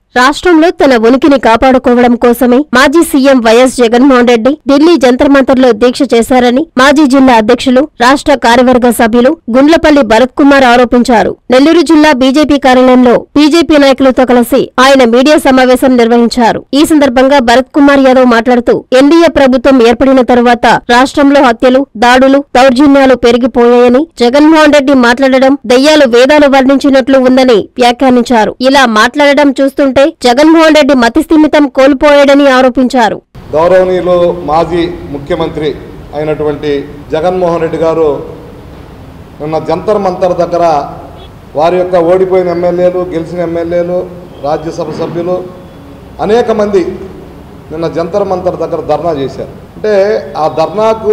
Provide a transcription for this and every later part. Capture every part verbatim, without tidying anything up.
రాష్ట్రంలో తన ఉనికిని కాపాడుకోవడం కోసమే మాజీ సీఎం వైఎస్ జగన్మోహన్ రెడ్డి ఢిల్లీ జంతర్ మంతర్లో దీక్ష చేశారని మాజీ జిల్లా అధ్యక్షులు రాష్ట్ర కార్యవర్గ సభ్యులు గుండ్లపల్లి భరత్ కుమార్ ఆరోపించారు. నెల్లూరు జిల్లా బీజేపీ కార్యాలయంలో బీజేపీ నాయకులతో కలిసి ఆయన మీడియా సమావేశం నిర్వహించారు. ఈ సందర్భంగా భరత్ కుమార్ యాదవ్ మాట్లాడుతూ ఎన్డీఏ ప్రభుత్వం ఏర్పడిన తరువాత రాష్ట్రంలో హత్యలు, దాడులు, దౌర్జన్యాలు పెరిగిపోయాయని, జగన్మోహన్ రెడ్డి మాట్లాడడం దెయ్యాలు వేదాలు వర్ణించినట్లు ఉందని వ్యాఖ్యానించారు. ఇలా మాట్లాడడం చూస్తుంటే జగన్మోహన్ రెడ్డి మతిస్థిమితం కోల్పోయాడని ఆరోపించారు. గౌరవనీయులు మాజీ ముఖ్యమంత్రి అయినటువంటి జగన్మోహన్ రెడ్డి గారు నిన్న జంతర్ మంతర్ దగ్గర వారి యొక్క ఓడిపోయిన ఎమ్మెల్యేలు, గెలిచిన ఎమ్మెల్యేలు, రాజ్యసభ సభ్యులు అనేక మంది నిన్న జంతర్ మంతర్ దగ్గర ధర్నా చేశారు. అంటే ఆ ధర్నాకు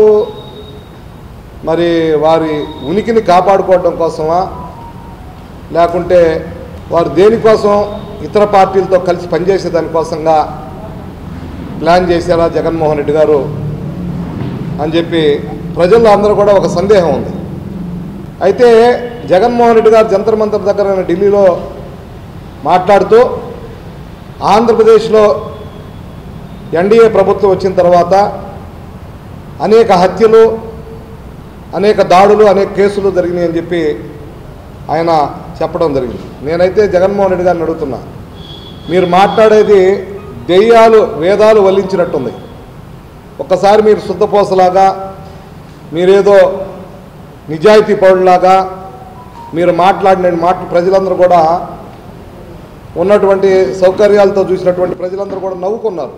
మరి వారి ఉనికిని కాపాడుకోవడం కోసమా, లేకుంటే వారు దేనికోసం ఇతర పార్టీలతో కలిసి పనిచేసే దానికోసంగా ప్లాన్ చేశారా జగన్మోహన్ రెడ్డి గారు అని చెప్పి ప్రజల్లో అందరూ కూడా ఒక సందేహం ఉంది. అయితే జగన్మోహన్ రెడ్డి గారు జంతర్ మంతర్ దగ్గర ఢిల్లీలో మాట్లాడుతూ ఆంధ్రప్రదేశ్లో ఎన్డీఏ ప్రభుత్వం వచ్చిన తర్వాత అనేక హత్యలు, అనేక దాడులు, అనేక కేసులు జరిగినాయని చెప్పి ఆయన చెప్పడం జరిగింది. నేనైతే జగన్మోహన్ రెడ్డి గారిని అడుగుతున్నా, మీరు మాట్లాడేది దెయ్యాలు వేదాలు వల్లించినట్టుంది. ఒక్కసారి మీరు శుద్ధపోసలాగా, మీరేదో నిజాయితీ పౌరులాగా మీరు మాట్లాడిన మాట ప్రజలందరూ కూడా ఉన్నటువంటి సౌకర్యాలతో చూసినటువంటి ప్రజలందరూ కూడా నవ్వుకున్నారు.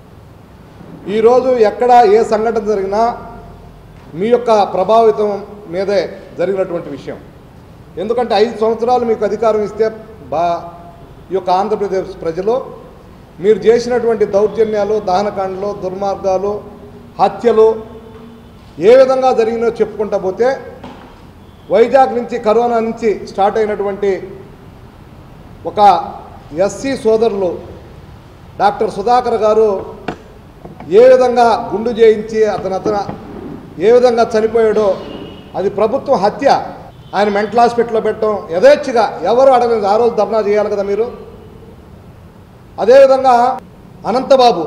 ఈరోజు ఎక్కడ ఏ సంఘటన జరిగినా మీ యొక్క ప్రభావితం మీదే జరిగినటువంటి విషయం. ఎందుకంటే ఐదు సంవత్సరాలు మీకు అధికారం ఇస్తే బా ఈ యొక్క ఆంధ్రప్రదేశ్ ప్రజలు మీరు చేసినటువంటి దౌర్జన్యాలు, దహనకాండలు, దుర్మార్గాలు, హత్యలు ఏ విధంగా జరిగినో చెప్పుకుంటా పోతే వైజాగ్ నుంచి కరోనా నుంచి స్టార్ట్ అయినటువంటి ఒక ఎస్సీ సోదరులు డాక్టర్ సుధాకర్ గారు ఏ విధంగా గుండు చేయించి అతను అతను ఏ విధంగా చనిపోయాడో అది ప్రభుత్వం హత్య. ఆయన మెంటల్ హాస్పిటల్లో పెట్టడం యథేచ్ఛగా ఎవరు అడగలేదు. ఆ రోజు ధర్నా చేయాలి కదా మీరు. అదేవిధంగా Anantababu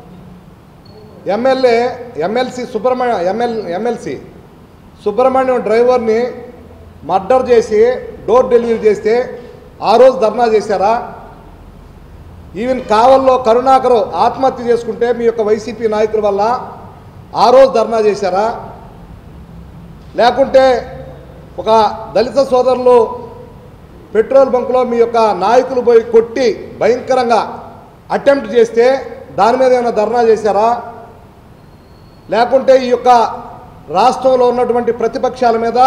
MLA MLC Subrahmanyam ML MLC Subrahmanyam డ్రైవర్ని మర్డర్ చేసి డోర్ డెలివరీ చేస్తే ఆ రోజు ధర్నా చేశారా? ఈవెన్ కావల్లో కరుణాకరు ఆత్మహత్య చేసుకుంటే మీ యొక్క వైసీపీ నాయకుల వల్ల ఆ రోజు ధర్నా చేశారా? లేకుంటే ఒక దళిత సోదరులు పెట్రోల్ బంకులో మీ యొక్క నాయకులు పోయి కొట్టి భయంకరంగా అటెంప్ట్ చేస్తే దాని మీద ఏమైనా ధర్నా చేశారా? లేకుంటే ఈ యొక్క రాష్ట్రంలో ఉన్నటువంటి ప్రతిపక్షాల మీద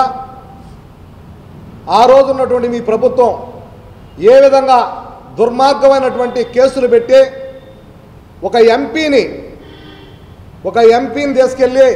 ఆ రోజు ఉన్నటువంటి మీ ప్రభుత్వం ఏ విధంగా దుర్మార్గమైనటువంటి కేసులు పెట్టి ఒక ఎంపీని ఒక ఎంపీని తీసుకెళ్ళి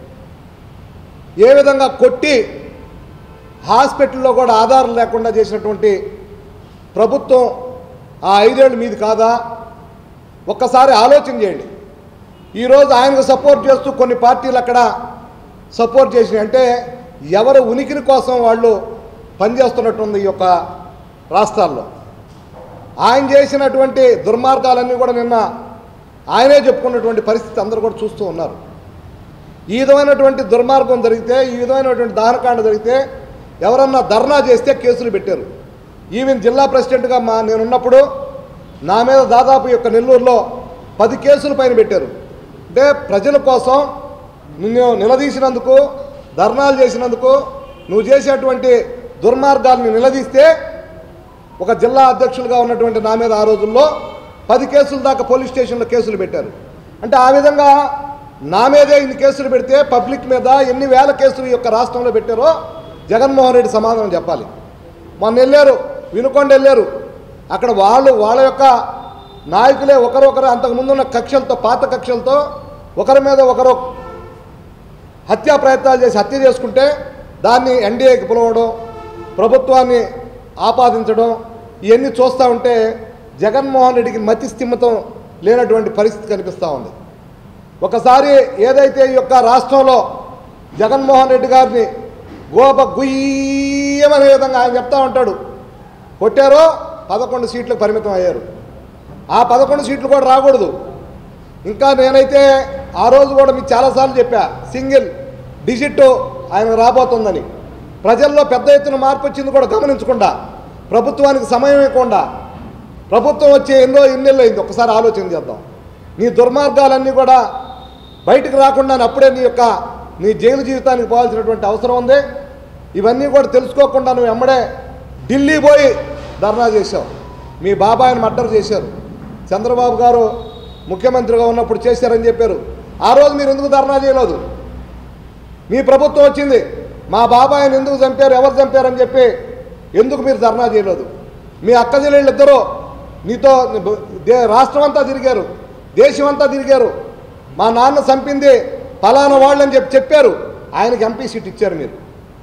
ఏ విధంగా కొట్టి హాస్పిటల్లో కూడా ఆధారం లేకుండా చేసినటువంటి ప్రభుత్వం ఆ ఐదేళ్ళు మీది కాదా? ఒక్కసారి ఆలోచన చేయండి. ఈరోజు ఆయనకు సపోర్ట్ చేస్తూ కొన్ని పార్టీలు అక్కడ సపోర్ట్ చేసినాయి అంటే ఎవరు ఉనికిని కోసం వాళ్ళు పనిచేస్తున్నట్టుంది ఈ యొక్క రాష్ట్రాల్లో. ఆయన చేసినటువంటి దుర్మార్గాలన్నీ కూడా నిన్న ఆయనే చెప్పుకున్నటువంటి పరిస్థితి అందరూ కూడా చూస్తూ ఉన్నారు. ఈ విధమైనటువంటి దుర్మార్గం జరిగితే, ఈ విధమైనటువంటి దహనకాండ జరిగితే ఎవరన్నా ధర్నా చేస్తే కేసులు పెట్టారు. ఈవెన్ జిల్లా ప్రెసిడెంట్గా మా నేనున్నప్పుడు నా మీద దాదాపు యొక్క నెల్లూరులో పది కేసుల పైన పెట్టారు. అంటే ప్రజల కోసం నిన్ను నిలదీసినందుకు, ధర్నాలు చేసినందుకు, నువ్వు చేసేటువంటి దుర్మార్గాల్ని నిలదీస్తే ఒక జిల్లా అధ్యక్షులుగా ఉన్నటువంటి నా మీద ఆ రోజుల్లో పది కేసుల దాకా పోలీస్ స్టేషన్లో కేసులు పెట్టారు. అంటే ఆ విధంగా నా మీదే ఇన్ని కేసులు పెడితే పబ్లిక్ మీద ఎన్ని వేల కేసులు ఈ యొక్క రాష్ట్రంలో పెట్టారో జగన్మోహన్ రెడ్డి సమాధానం చెప్పాలి. మొన్న వెళ్ళారు, వినుకొండ వెళ్ళారు. అక్కడ వాళ్ళు వాళ్ళ యొక్క నాయకులే ఒకరొకరు అంతకుముందున్న కక్షలతో, పాత కక్షలతో ఒకరి మీద ఒకరు హత్యా ప్రయత్నాలు చేసి హత్య చేసుకుంటే దాన్ని ఎన్డీఏకి పిలవడం, ప్రభుత్వాన్ని ఆపాదించడం ఇవన్నీ చూస్తూ ఉంటే జగన్మోహన్ రెడ్డికి మతి స్థిమితం లేనటువంటి పరిస్థితి కనిపిస్తూ ఉంది. ఒకసారి ఏదైతే ఈ యొక్క రాష్ట్రంలో జగన్మోహన్ రెడ్డి గారిని గోప గుయ్యమనే విధంగా ఆయన చెప్తా ఉంటాడు, కొట్టారో పదకొండు సీట్లకు పరిమితం అయ్యారు. ఆ పదకొండు సీట్లు కూడా రాకూడదు. ఇంకా నేనైతే ఆ రోజు కూడా మీకు చాలాసార్లు చెప్పా, సింగిల్ డిజిట్ ఆయన రాబోతుందని. ప్రజల్లో పెద్ద ఎత్తున మార్పు వచ్చింది కూడా గమనించకుండా, ప్రభుత్వానికి సమయం ఇవ్వకుండా, ప్రభుత్వం వచ్చే ఎన్నో ఎన్నెళ్ళు అయింది. ఒకసారి ఆలోచన చేద్దాం. నీ దుర్మార్గాలన్నీ కూడా బయటకు రాకుండా అప్పుడే నీ యొక్క నీ జైలు జీవితానికి పోవాల్సినటువంటి అవసరం ఉంది. ఇవన్నీ కూడా తెలుసుకోకుండా నువ్వు ఎమ్మడే ఢిల్లీ పోయి ధర్నా చేశావు. మీ బాబాయిని మర్డర్ చేశారు. చంద్రబాబు గారు ముఖ్యమంత్రిగా ఉన్నప్పుడు చేశారని చెప్పారు. ఆ రోజు మీరు ఎందుకు ధర్నా చేయలేదు? మీ ప్రభుత్వం వచ్చింది, మా బాబాయిని ఎందుకు చంపారు, ఎవరు చంపారని చెప్పి ఎందుకు మీరు ధర్నా చేయలేదు? మీ అక్క చెల్లెళ్ళు ఇద్దరు నీతో రాష్ట్రం అంతా తిరిగారు, దేశం అంతా తిరిగారు. మా నాన్న చంపింది ఫలానా వాళ్ళని చెప్పి చెప్పారు. ఆయనకి ఎంపీ సీట్ ఇచ్చారు. మీరు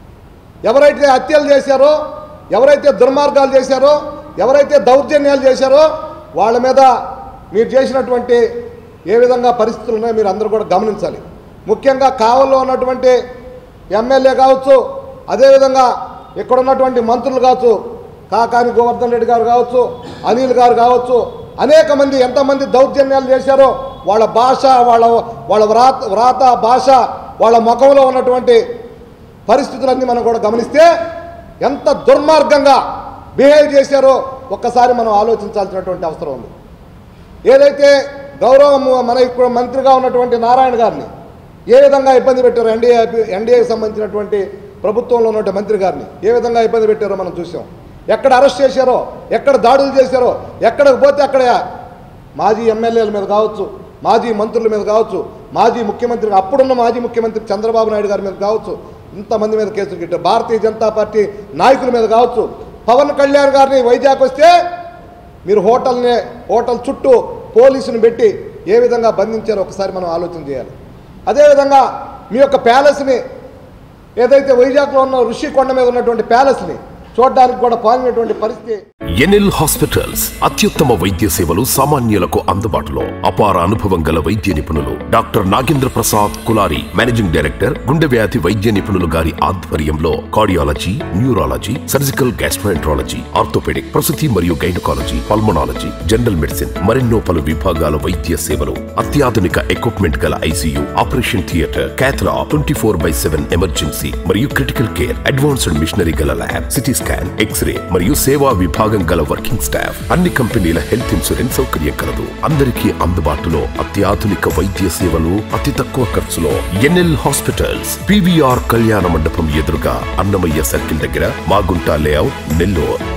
ఎవరైతే హత్యలు చేశారో, ఎవరైతే దుర్మార్గాలు చేశారో, ఎవరైతే దౌర్జన్యాలు చేశారో వాళ్ళ మీద మీరు చేసినటువంటి ఏ విధంగా పరిస్థితులు ఉన్నాయో మీరు అందరూ కూడా గమనించాలి. ముఖ్యంగా కావల్లో ఉన్నటువంటి ఎమ్మెల్యే కావచ్చు, అదేవిధంగా ఇక్కడ ఉన్నటువంటి మంత్రులు కావచ్చు, కాకాని గోవర్ధన్ రెడ్డి గారు కావచ్చు, అనిల్ గారు కావచ్చు, అనేక మంది ఎంతమంది దౌర్జన్యాలు చేశారో వాళ్ళ భాష, వాళ్ళ వాళ్ళ వ్రాత వ్రాత భాష, వాళ్ళ ముఖంలో ఉన్నటువంటి పరిస్థితులన్నీ మనం కూడా గమనిస్తే ఎంత దుర్మార్గంగా బిహేవ్ చేశారో ఒక్కసారి మనం ఆలోచించాల్సినటువంటి అవసరం ఉంది. ఏదైతే గౌరవం మన ఇప్పుడు మంత్రిగా ఉన్నటువంటి నారాయణ గారిని ఏ విధంగా ఇబ్బంది పెట్టారో, ఎన్డీఏ ఎన్డీఏకి సంబంధించినటువంటి ప్రభుత్వంలో ఉన్నటువంటి మంత్రి గారిని ఏ విధంగా ఇబ్బంది పెట్టారో మనం చూసాం. ఎక్కడ అరెస్ట్ చేశారో, ఎక్కడ దాడులు చేశారో, ఎక్కడికి పోతే అక్కడ మాజీ ఎమ్మెల్యేల మీద కావచ్చు, మాజీ మంత్రుల మీద కావచ్చు, మాజీ ముఖ్యమంత్రి అప్పుడున్న మాజీ ముఖ్యమంత్రి చంద్రబాబు నాయుడు గారి మీద కావచ్చు, ఇంతమంది మీద కేసులు పెట్టారు. భారతీయ జనతా పార్టీ నాయకుల మీద కావచ్చు. పవన్ కళ్యాణ్ గారిని వైజాగ్ వస్తే మీరు హోటల్ని హోటల్ చుట్టూ పోలీసుని పెట్టి ఏ విధంగా బంధించారో ఒకసారి మనం ఆలోచన చేయాలి. అదేవిధంగా మీ యొక్క ప్యాలెస్ని ఏదైతే వైజాగ్లో ఉన్న ఋషికొండ మీద ఉన్నటువంటి ప్యాలెస్ని చూడడానికి కూడా పోయినటువంటి పరిస్థితి. ఎన్ఎల్ హాస్పిటల్స్ అత్యుత్తమ వైద్య సేవలు సామాన్యులకు అందుబాటులో. అపార అనుభవం గల వైద్య నిపుణులు doctor Nagendra Prasad Kulari, managing director, గుండె వ్యాధి వైద్య నిపుణులు గారి ఆధ్వర్యంలో cardiology, neurology, surgical gastroenterology, orthopaedic, ప్రసూతి మరియు గైనకాలజీ, పల్మనాలజీ, జనరల్ మెడిసిన్ మరెన్నో పలు విభాగాల వైద్య సేవలు. అత్యాధునిక ఎక్విప్మెంట్ గల ICU, operation theatre, cath lab, twenty four by seven emergency మరియు క్రిటికల్ కేర్, అడ్వాన్స్డ్ మిషనరీ గల ల్యాబ్, సిటీ స్కాన్, ఎక్స్రే మరియు సేవా విభాగం గల వర్కింగ్ స్టాఫ్. అన్ని కంపెనీల హెల్త్ ఇన్సూరెన్స్ సౌకర్యం కలదు. అందరికీ అందుబాటులో అత్యాధునిక వైద్య సేవలు అతి తక్కువ ఖర్చులో. ఎన్ఎల్ హాస్పిటల్స్, పీవీఆర్ కళ్యాణ మండపం ఎదురుగా, అన్నమయ్య సర్కిల్ దగ్గర, మాగుంట లేఅవుట్, నెల్లూరు.